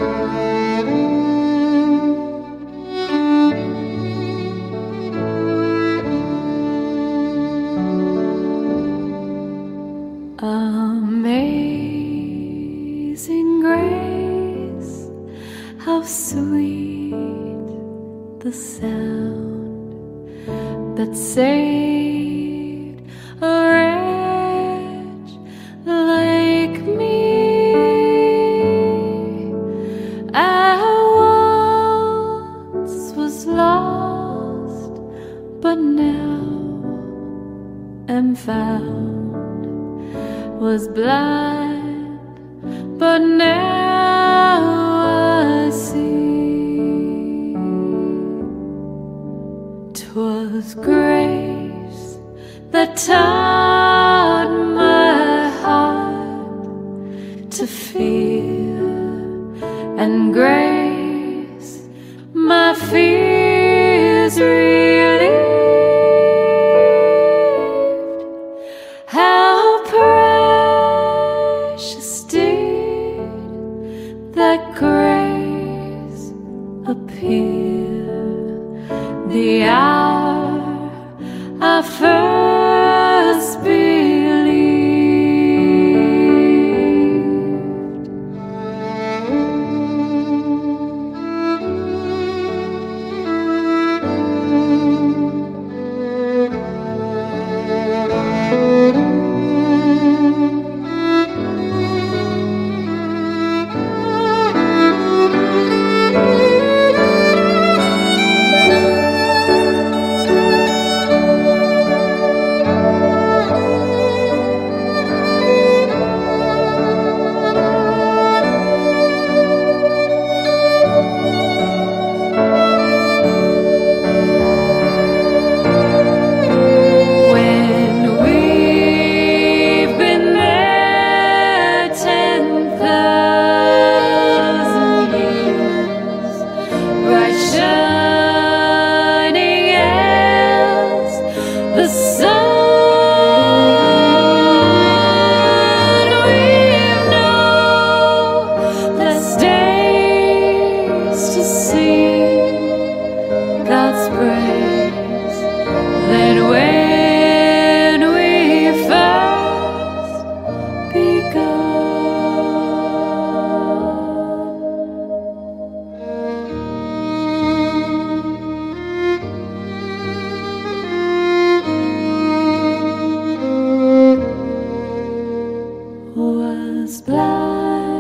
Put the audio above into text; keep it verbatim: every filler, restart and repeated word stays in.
Amazing grace, how sweet the sound that saved a wretch like me. I once was lost, but now am found. Was blind, but now I see. 'Twas grace that taught my heart to fear, and grace my fears relieved. How that grace appear the hour I first believed. The sun we've known less days to see God's praise than when we first begun. Was blind.